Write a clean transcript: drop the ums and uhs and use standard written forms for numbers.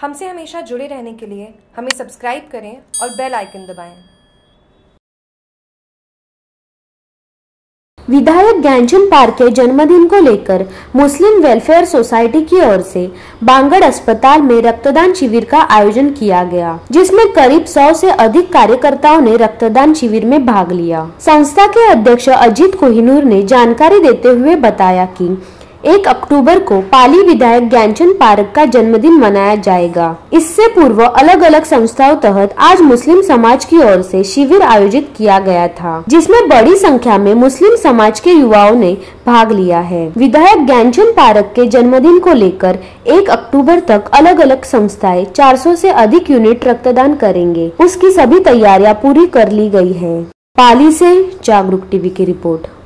हमसे हमेशा जुड़े रहने के लिए हमें सब्सक्राइब करें और बेल आइकन दबाएं। विधायक ज्ञानचंद पार्क के जन्मदिन को लेकर मुस्लिम वेलफेयर सोसाइटी की ओर से बांगड़ अस्पताल में रक्तदान शिविर का आयोजन किया गया, जिसमें करीब 100 से अधिक कार्यकर्ताओं ने रक्तदान शिविर में भाग लिया। संस्था के अध्यक्ष अजीत कोहिनूर ने जानकारी देते हुए बताया कि 1 अक्टूबर को पाली विधायक ज्ञानचंद पार्क का जन्मदिन मनाया जाएगा। इससे पूर्व अलग अलग संस्थाओं तहत आज मुस्लिम समाज की ओर से शिविर आयोजित किया गया था, जिसमें बड़ी संख्या में मुस्लिम समाज के युवाओं ने भाग लिया है। विधायक ज्ञानचंद पार्क के जन्मदिन को लेकर 1 अक्टूबर तक अलग अलग संस्थाएं 400 से अधिक यूनिट रक्तदान करेंगे। उसकी सभी तैयारियां पूरी कर ली गई है। पाली से जागरूक टीवी की रिपोर्ट।